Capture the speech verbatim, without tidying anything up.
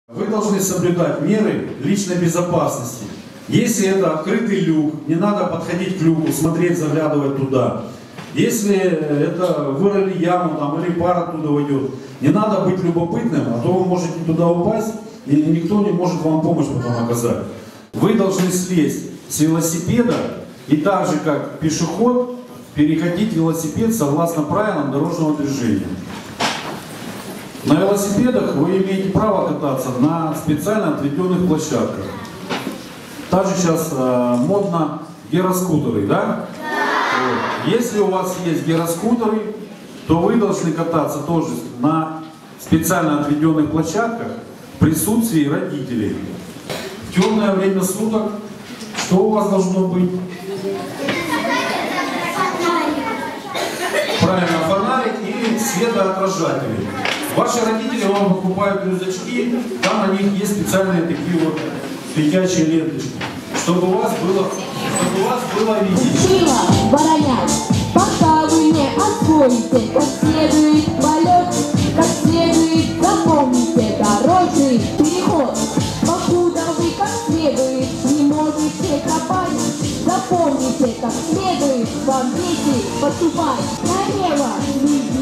Вы должны соблюдать меры личной безопасности. Если это открытый люк, не надо подходить к люку, смотреть, заглядывать туда. Если это вырыли яму там, или пар оттуда уйдет, не надо быть любопытным, а то вы можете туда упасть, и никто не может вам помощь потом оказать. Вы должны слезть с велосипеда и так же, как пешеход, переходить велосипед согласно правилам дорожного движения. На велосипедах вы имеете право кататься на специально отведенных площадках. Также сейчас э, модно гироскутеры, да? Вот. Если у вас есть гироскутеры, то вы должны кататься тоже на специально отведенных площадках в присутствии родителей. В темное время суток что у вас должно быть? Правильно, фонарик или светоотражатели. Ваши родители вам покупают рюкзачки, там на них есть специальные такие вот светящие ленточки, чтобы у вас было, чтобы у вас было видеть. Сила, воронять, пока вы не освоите, как следует полет, как следует запомните дорожный переход. Покуда вы как следует не можете копать, запомните, как следует вам дети поступать. Налево,